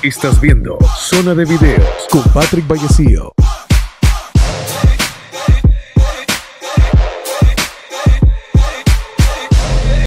Estás viendo Zona de Videos con Patrick Vallecillo.